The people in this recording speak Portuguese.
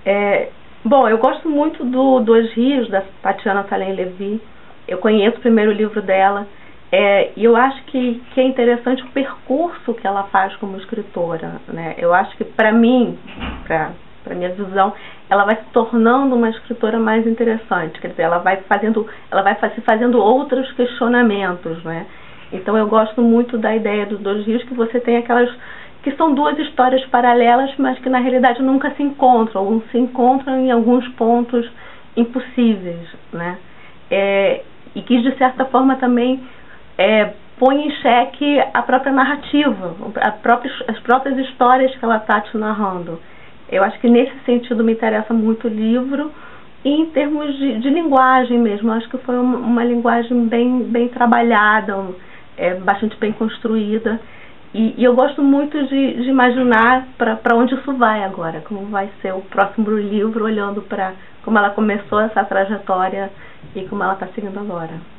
É, bom, eu gosto muito do Dois Rios, da Tatiana Salem-Levy. Eu conheço o primeiro livro dela. E eu acho que é interessante o percurso que ela faz como escritora, né? Eu acho que, para mim, para minha visão, ela vai se tornando uma escritora mais interessante. Quer dizer, ela vai se fazendo outros questionamentos, né? Então eu gosto muito da ideia dos Dois Rios, que você tem aquelas que são duas histórias paralelas, mas que na realidade nunca se encontram, ou se encontram em alguns pontos impossíveis, né? E que de certa forma também põe em xeque a própria narrativa, as próprias histórias que ela está te narrando. Eu acho que nesse sentido me interessa muito o livro, e em termos de linguagem mesmo, acho que foi uma linguagem bem trabalhada, bastante bem construída, e eu gosto muito de imaginar para onde isso vai agora, como vai ser o próximo livro, olhando para como ela começou essa trajetória e como ela está seguindo agora.